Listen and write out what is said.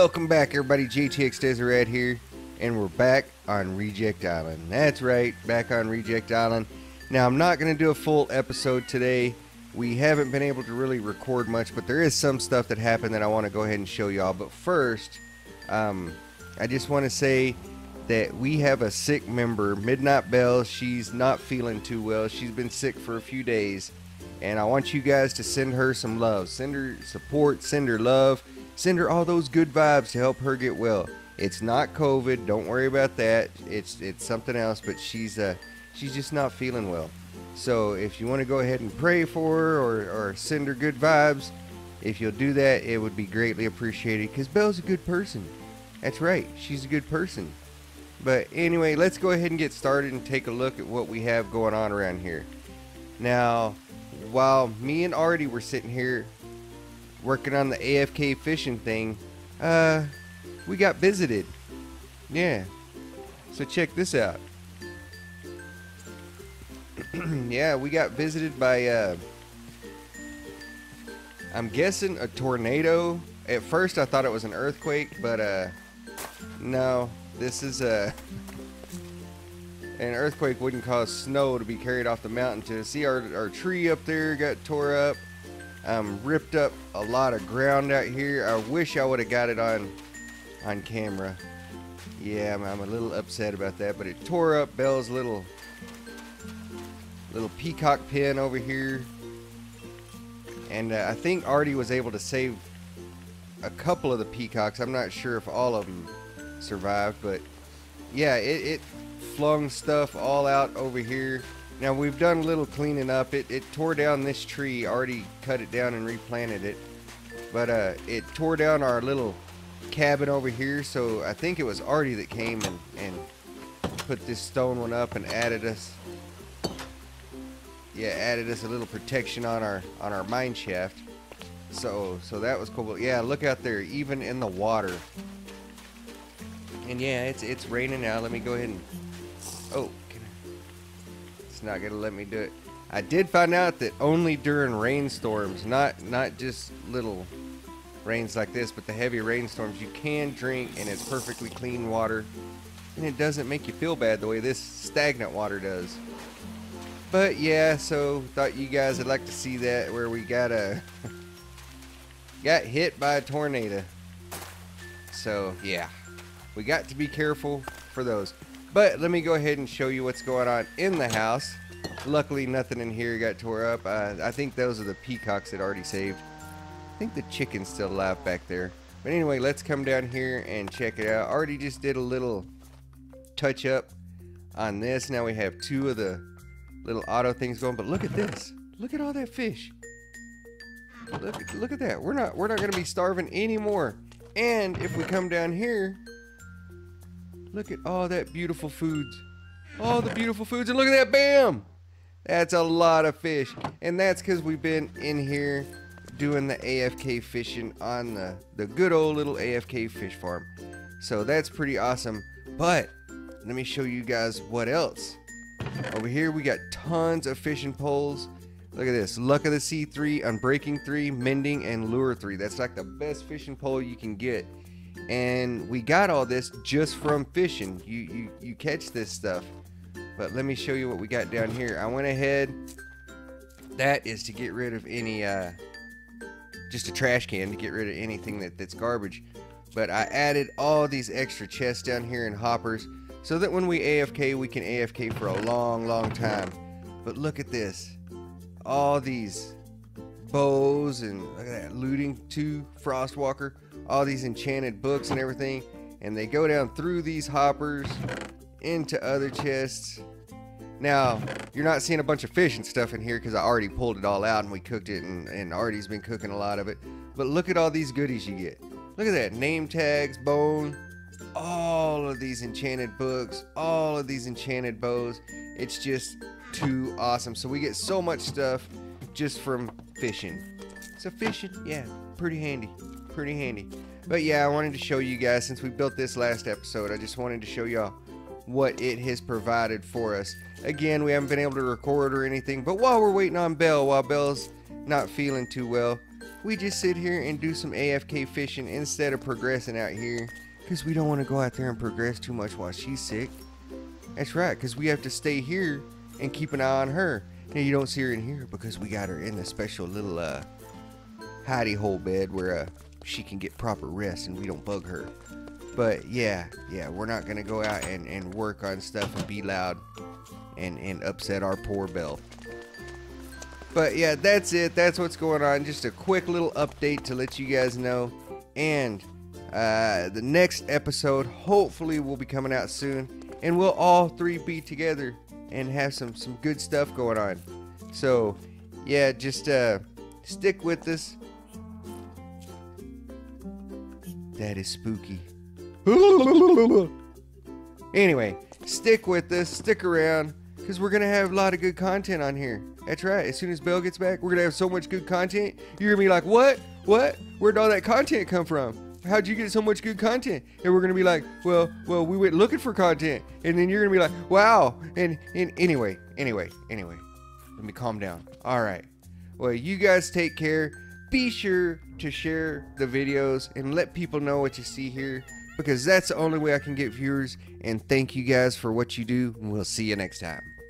Welcome back, everybody. JTX Deseret here, and we're back on Reject Island. That's right, back on Reject Island. Now, I'm not going to do a full episode today. We haven't been able to really record much, but there is some stuff that happened that I want to go ahead and show y'all. But first, I just want to say that we have a sick member, Midnight Belle. She's not feeling too well. She's been sick for a few days, and I want you guys to send her some love. Send her support, send her love. Send her all those good vibes to help her get well. It's not COVID. Don't worry about that. It's something else, but she's just not feeling well. So if you want to go ahead and pray for her or send her good vibes, if you'll do that, it would be greatly appreciated, because Belle's a good person. That's right. She's a good person. But anyway, let's go ahead and get started and take a look at what we have going on around here. Now, while me and Artie were sitting here working on the AFK fishing thing, we got visited. Yeah. So check this out. Yeah, we got visited by, I'm guessing a tornado. At first I thought it was an earthquake, but, no. This is, an earthquake wouldn't cause snow to be carried off the mountain. To see our tree up there got tore up. Ripped up a lot of ground out here. I wish I would have got it on camera. Yeah, I'm a little upset about that, but it tore up Belle's little peacock pen over here. And I think Artie was able to save a couple of the peacocks. I'm not sure if all of them survived, but yeah, it flung stuff all out over here. Now, we've done a little cleaning up. It tore down this tree. Already cut it down and replanted it. But it tore down our little cabin over here. So I think it was Artie that came and put this stone one up and added us a little protection on our mine shaft. So that was cool. But yeah, look out there, even in the water. And yeah, it's raining now. Let me go ahead and not gonna let me do it. I did find out that only during rainstorms, not just little rains like this, but the heavy rainstorms, you can drink, and it's perfectly clean water, and it doesn't make you feel bad the way this stagnant water does. But yeah, so thought you guys would like to see that, where we got hit by a tornado. So yeah, we got to be careful for those. But let me go ahead and show you what's going on in the house. Luckily, nothing in here got tore up. I think those are the peacocks that already saved. I think the chicken's still alive back there. But anyway, let's come down here and check it out. Already just did a little touch up on this. Now we have two of the little auto things going. But look at this. Look at all that fish. Look at that. We're not going to be starving anymore. And if we come down here, look at all that beautiful foods. All the beautiful foods. And look at that, bam! That's a lot of fish. And that's because we've been in here doing the AFK fishing on the good old little AFK fish farm. So that's pretty awesome. But let me show you guys what else. Over here we got tons of fishing poles. Look at this. Luck of the Sea 3, Unbreaking 3, Mending, and Lure 3. That's like the best fishing pole you can get. And we got all this just from fishing. You catch this stuff. But let me show you what we got down here. I went ahead. That is to get rid of any, just a trash can to get rid of anything that's garbage. But I added all these extra chests down here and hoppers, so that when we AFK, we can AFK for a long, long time. But look at this. All these bows, and look at that, Looting 2, Frostwalker. All these enchanted books and everything, and they go down through these hoppers into other chests. Now, you're not seeing a bunch of fish and stuff in here because I already pulled it all out and we cooked it, and Artie's been cooking a lot of it. But look at all these goodies you get. Look at that, name tags, bone, all of these enchanted books, all of these enchanted bows. It's just too awesome. So we get so much stuff just from fishing. So fishing, yeah, pretty handy. Pretty handy. But yeah, I wanted to show you guys, since we built this last episode, I just wanted to show y'all what it has provided for us. Again, we haven't been able to record or anything, but while we're waiting on Belle, while Belle's not feeling too well, we just sit here and do some AFK fishing instead of progressing out here, because we don't want to go out there and progress too much while she's sick. That's right, because we have to stay here and keep an eye on her. Now you don't see her in here because we got her in a special little hidey hole bed where she can get proper rest and we don't bug her. But yeah, we're not gonna go out and work on stuff and be loud and upset our poor Belle. But yeah, that's it. That's what's going on. Just a quick little update to let you guys know. And the next episode hopefully will be coming out soon, and we'll all three be together and have some good stuff going on. So yeah, just stick with us. That is spooky. Anyway, stick with us, stick around, because we're gonna have a lot of good content on here. That's right. As soon as Belle gets back, we're gonna have so much good content. You're gonna be like, what? Where'd all that content come from? How'd you get so much good content? And we're gonna be like, well, we went looking for content. And then you're gonna be like, wow. And anyway, let me calm down. All right. Well, you guys take care. Be sure to share the videos and let people know what you see here, because that's the only way I can get viewers. And thank you guys for what you do, and we'll see you next time.